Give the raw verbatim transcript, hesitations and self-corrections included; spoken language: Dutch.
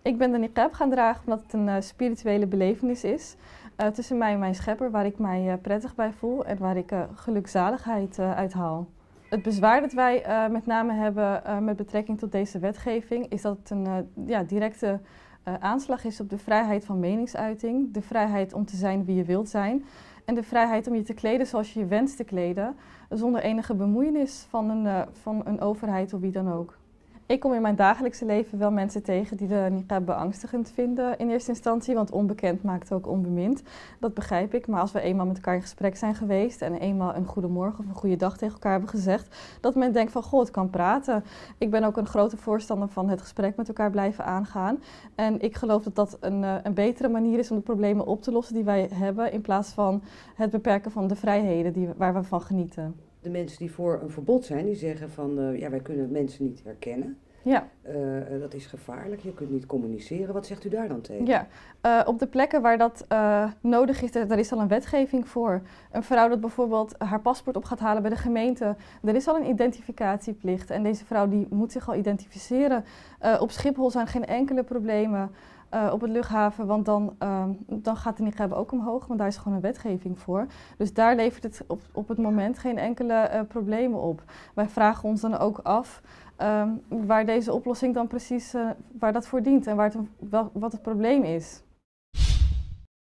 Ik ben de niqab gaan dragen omdat het een uh, spirituele belevenis is uh, tussen mij en mijn schepper, waar ik mij uh, prettig bij voel en waar ik uh, gelukzaligheid uh, uit haal. Het bezwaar dat wij uh, met name hebben uh, met betrekking tot deze wetgeving is dat het een uh, ja, directe uh, aanslag is op de vrijheid van meningsuiting, de vrijheid om te zijn wie je wilt zijn en de vrijheid om je te kleden zoals je je wenst te kleden, zonder enige bemoeienis van een, uh, van een overheid of wie dan ook. Ik kom in mijn dagelijkse leven wel mensen tegen die de niqab beangstigend vinden in eerste instantie, want onbekend maakt ook onbemind. Dat begrijp ik, maar als we eenmaal met elkaar in gesprek zijn geweest en eenmaal een goedemorgen of een goede dag tegen elkaar hebben gezegd, dat men denkt van goh, het kan praten. Ik ben ook een grote voorstander van het gesprek met elkaar blijven aangaan. En ik geloof dat dat een, een betere manier is om de problemen op te lossen die wij hebben, in plaats van het beperken van de vrijheden die, waar we van genieten. De mensen die voor een verbod zijn, die zeggen van uh, ja, wij kunnen mensen niet herkennen. Ja. Uh, dat is gevaarlijk, je kunt niet communiceren. Wat zegt u daar dan tegen? Ja, uh, op de plekken waar dat uh, nodig is, daar is al een wetgeving voor. Een vrouw dat bijvoorbeeld haar paspoort op gaat halen bij de gemeente, er is al een identificatieplicht. En deze vrouw die moet zich al identificeren. Uh, op Schiphol zijn geen enkele problemen. Uh, op het luchthaven, want dan, uh, dan gaat de niqab ook omhoog, want daar is gewoon een wetgeving voor. Dus daar levert het op, op het moment geen enkele uh, problemen op. Wij vragen ons dan ook af um, waar deze oplossing dan precies, uh, waar dat voor dient en waar het, wel, wat het probleem is.